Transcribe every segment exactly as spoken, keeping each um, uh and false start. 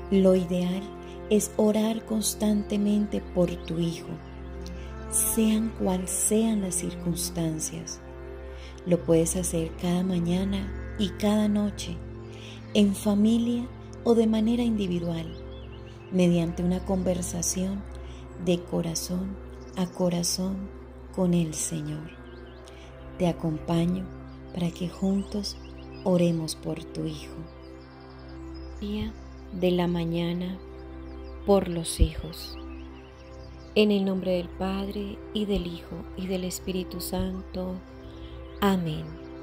Lo ideal es orar constantemente por tu hijo, sean cual sean las circunstancias. Lo puedes hacer cada mañana y cada noche, en familia o de manera individual, mediante una conversación de corazón a corazón con el Señor. Te acompaño para que juntos oremos por tu hijo. Día de la mañana por los hijos. En el nombre del Padre, y del Hijo, y del Espíritu Santo. Amén.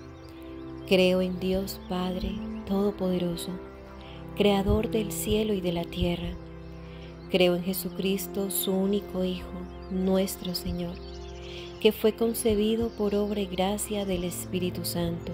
Creo en Dios Padre Todopoderoso, Creador del cielo y de la tierra. Creo en Jesucristo, su único Hijo, nuestro Señor, que fue concebido por obra y gracia del Espíritu Santo.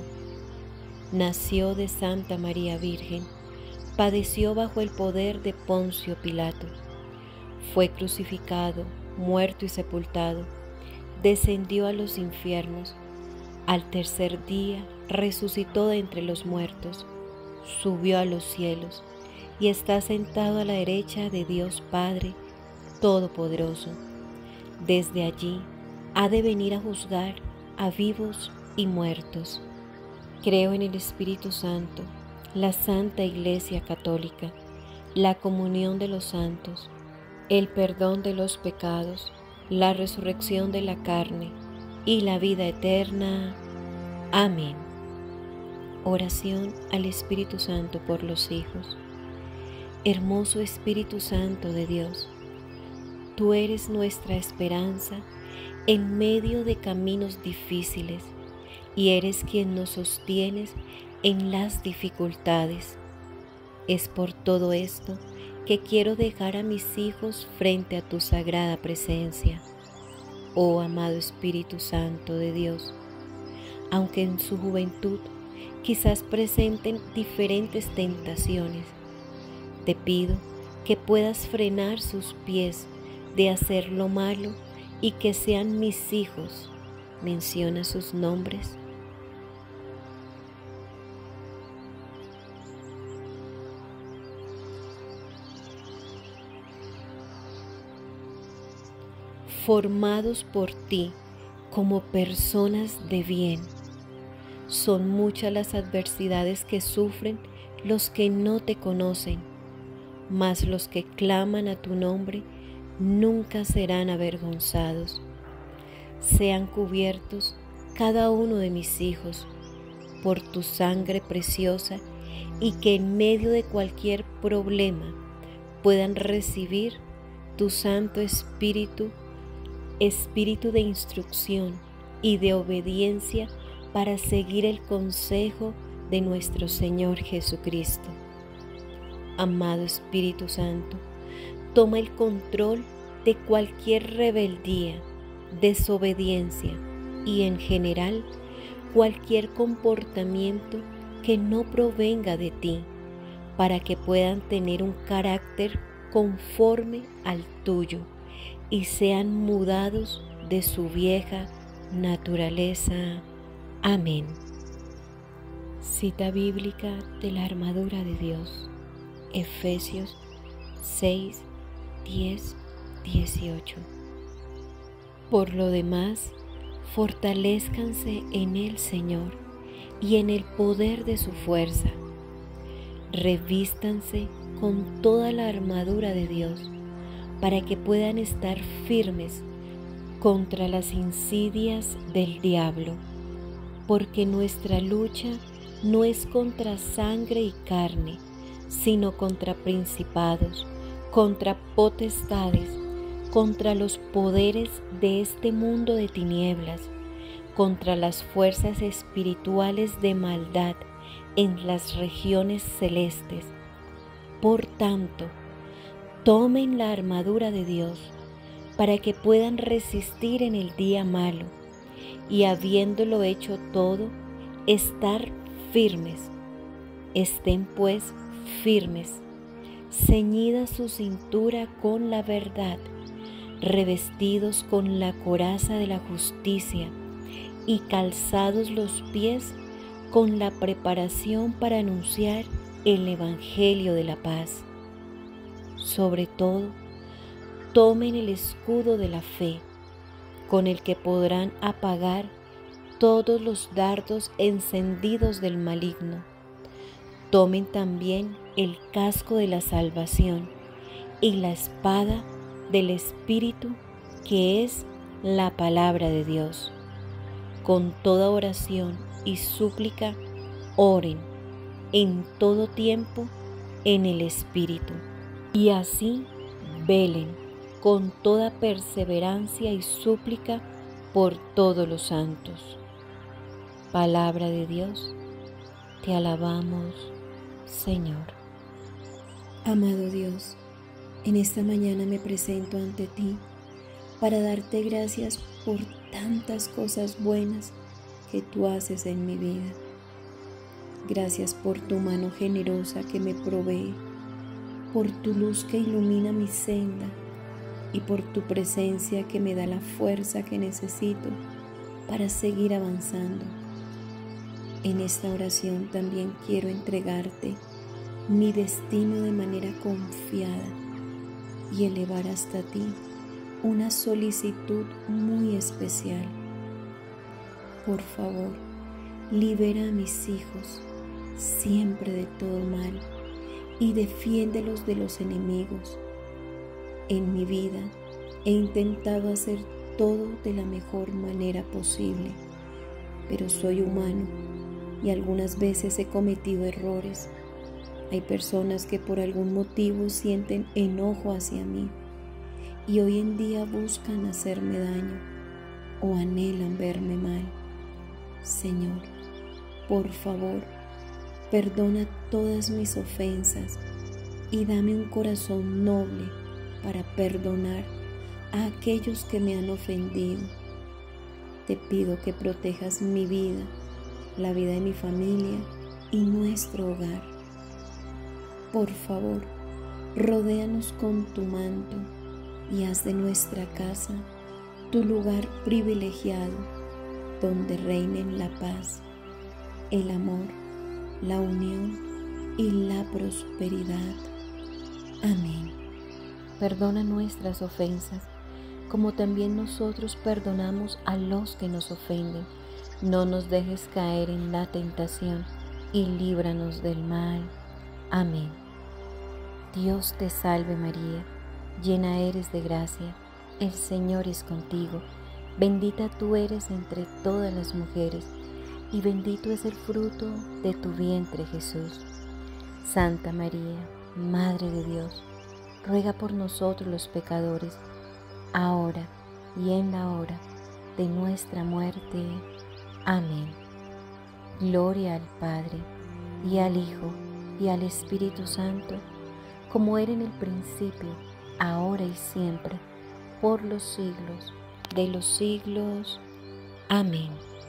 Nació de Santa María Virgen, padeció bajo el poder de Poncio Pilato, fue crucificado, muerto y sepultado, descendió a los infiernos, al tercer día resucitó de entre los muertos, subió a los cielos y está sentado a la derecha de Dios Padre Todopoderoso. Desde allí ha de venir a juzgar a vivos y muertos. Creo en el Espíritu Santo, la Santa Iglesia Católica, la comunión de los santos, el perdón de los pecados, la resurrección de la carne y la vida eterna. Amén. Oración al Espíritu Santo por los hijos. Hermoso Espíritu Santo de Dios, tú eres nuestra esperanza en medio de caminos difíciles y eres quien nos sostienes en las dificultades. Es por todo esto que quiero dejar a mis hijos frente a tu sagrada presencia, oh amado Espíritu Santo de Dios. Aunque en su juventud quizás presenten diferentes tentaciones, te pido que puedas frenar sus pies de hacer lo malo y que sean mis hijos. Menciona sus nombres. Formados por ti como personas de bien. Son muchas las adversidades que sufren los que no te conocen, mas los que claman a tu nombre nunca serán avergonzados. Sean cubiertos cada uno de mis hijos por tu sangre preciosa y que en medio de cualquier problema puedan recibir tu Santo Espíritu, Espíritu de instrucción y de obediencia para seguir el consejo de nuestro Señor Jesucristo. Amado Espíritu Santo, toma el control de cualquier rebeldía, desobediencia y en general cualquier comportamiento que no provenga de ti, para que puedan tener un carácter conforme al tuyo y sean mudados de su vieja naturaleza. Amén. Cita bíblica de la armadura de Dios, Efesios seis, diez, dieciocho. Por lo demás, fortalézcanse en el Señor y en el poder de su fuerza. Revístanse con toda la armadura de Dios para que puedan estar firmes contra las insidias del diablo, porque nuestra lucha no es contra sangre y carne, sino contra principados, contra potestades, contra los poderes de este mundo de tinieblas, contra las fuerzas espirituales de maldad en las regiones celestes. Por tanto, tomen la armadura de Dios para que puedan resistir en el día malo y, habiéndolo hecho todo, estar firmes. Estén pues firmes, ceñida su cintura con la verdad, revestidos con la coraza de la justicia y calzados los pies con la preparación para anunciar el Evangelio de la paz. sobre todo, tomen el escudo de la fe, con el que podrán apagar todos los dardos encendidos del maligno. Tomen también el casco de la salvación y la espada del Espíritu, que es la palabra de Dios. Con toda oración y súplica, oren en todo tiempo en el Espíritu, y así velen con toda perseverancia y súplica por todos los santos. Palabra de Dios, te alabamos, Señor. Amado Dios, en esta mañana me presento ante ti para darte gracias por tantas cosas buenas que tú haces en mi vida. Gracias por tu mano generosa que me provee, por tu luz que ilumina mi senda y por tu presencia que me da la fuerza que necesito para seguir avanzando. En esta oración también quiero entregarte mi destino de manera confiada y elevar hasta ti una solicitud muy especial. Por favor, libera a mis hijos siempre de todo mal y defiéndelos de los enemigos. En mi vida he intentado hacer todo de la mejor manera posible, pero soy humano y algunas veces he cometido errores. Hay personas que por algún motivo sienten enojo hacia mí y hoy en día buscan hacerme daño o anhelan verme mal. Señor, por favor, perdona todas mis ofensas y dame un corazón noble para perdonar a aquellos que me han ofendido. Te pido que protejas mi vida, la vida de mi familia y nuestro hogar. Por favor, rodéanos con tu manto y haz de nuestra casa tu lugar privilegiado, donde reinen la paz, el amor, la unión y la prosperidad. Amén. Perdona nuestras ofensas, como también nosotros perdonamos a los que nos ofenden. No nos dejes caer en la tentación y líbranos del mal. Amén. Dios te salve María, llena eres de gracia, el Señor es contigo. Bendita tú eres entre todas las mujeres, y bendito es el fruto de tu vientre, Jesús. Santa María, Madre de Dios, ruega por nosotros los pecadores, ahora y en la hora de nuestra muerte. Amén. Gloria al Padre, y al Hijo, y al Espíritu Santo, como era en el principio, ahora y siempre, por los siglos de los siglos. Amén.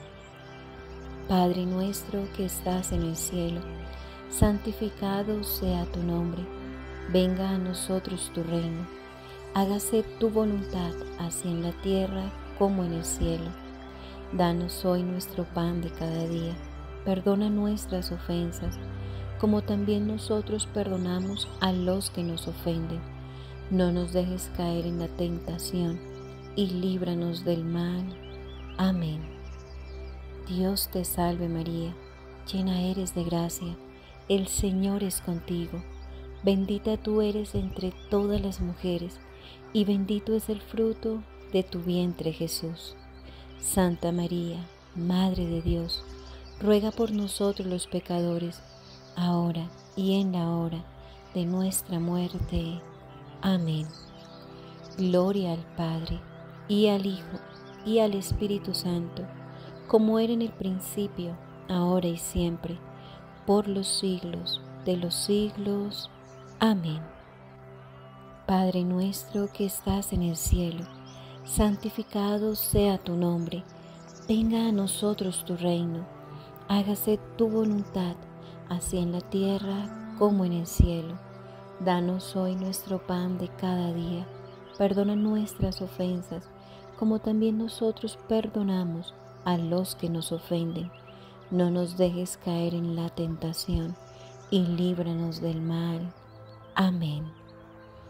Padre nuestro que estás en el cielo, santificado sea tu nombre. Venga a nosotros tu reino. Hágase tu voluntad, así en la tierra como en el cielo. Danos hoy nuestro pan de cada día. Perdona nuestras ofensas, como también nosotros perdonamos a los que nos ofenden. No nos dejes caer en la tentación y líbranos del mal. Amén. Dios te salve María, llena eres de gracia, el Señor es contigo. Bendita tú eres entre todas las mujeres, y bendito es el fruto de tu vientre Jesús. Santa María, Madre de Dios, ruega por nosotros los pecadores, ahora y en la hora de nuestra muerte. Amén. Gloria al Padre, y al Hijo, y al Espíritu Santo, como era en el principio, ahora y siempre, por los siglos de los siglos. Amén. Padre nuestro que estás en el cielo, santificado sea tu nombre. Venga a nosotros tu reino. Hágase tu voluntad, así en la tierra como en el cielo. Danos hoy nuestro pan de cada día. Perdona nuestras ofensas, como también nosotros perdonamos a los que nos ofenden. No nos dejes caer en la tentación y líbranos del mal. Amén.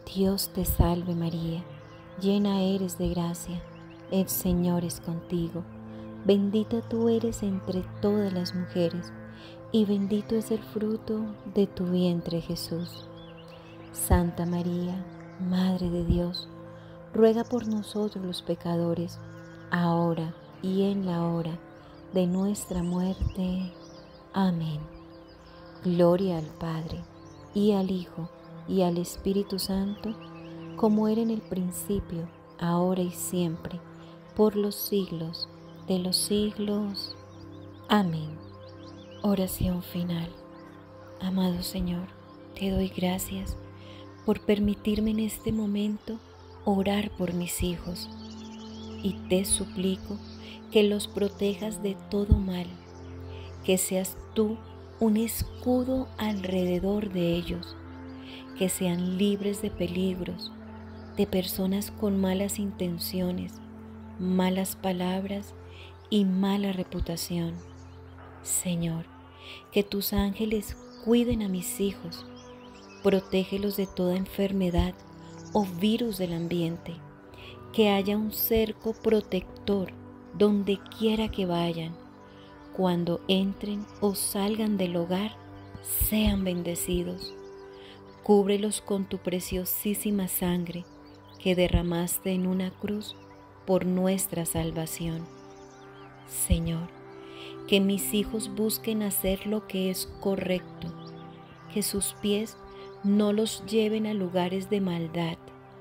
Dios te salve María, llena eres de gracia, el Señor es contigo. Bendita tú eres entre todas las mujeres, y bendito es el fruto de tu vientre Jesús. Santa María, Madre de Dios, ruega por nosotros los pecadores, ahora y en la hora de nuestra muerte. Amén. Gloria al Padre, y al Hijo, y al Espíritu Santo, como era en el principio, ahora y siempre, por los siglos de los siglos. Amén. Oración final. Amado Señor, te doy gracias por permitirme en este momento orar por mis hijos, y te suplico que los protejas de todo mal, que seas tú un escudo alrededor de ellos, que sean libres de peligros, de personas con malas intenciones, malas palabras y mala reputación. Señor, que tus ángeles cuiden a mis hijos, protégelos de toda enfermedad o virus del ambiente, que haya un cerco protector donde quiera que vayan. Cuando entren o salgan del hogar, sean bendecidos. Cúbrelos con tu preciosísima sangre que derramaste en una cruz por nuestra salvación. Señor, que mis hijos busquen hacer lo que es correcto, que sus pies no los lleven a lugares de maldad.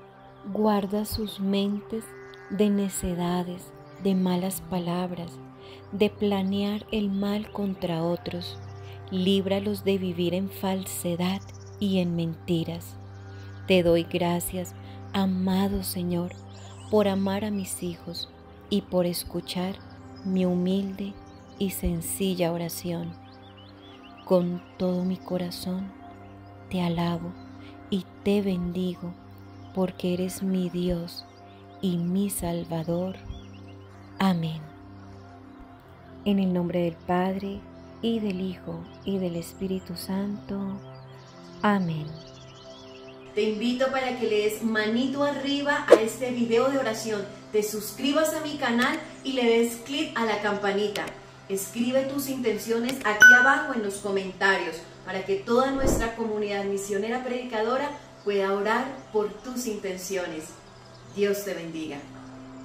Guarda sus mentes de necedades, de malas palabras, de planear el mal contra otros. Líbralos de vivir en falsedad y en mentiras. Te doy gracias, amado Señor, por amar a mis hijos y por escuchar mi humilde y sencilla oración. Con todo mi corazón te alabo y te bendigo, porque eres mi Dios y mi Salvador. Amén. En el nombre del Padre, y del Hijo, y del Espíritu Santo. Amén. Te invito para que le des manito arriba a este video de oración, te suscribas a mi canal y le des clic a la campanita. Escribe tus intenciones aquí abajo en los comentarios para que toda nuestra comunidad misionera predicadora pueda orar por tus intenciones. Dios te bendiga.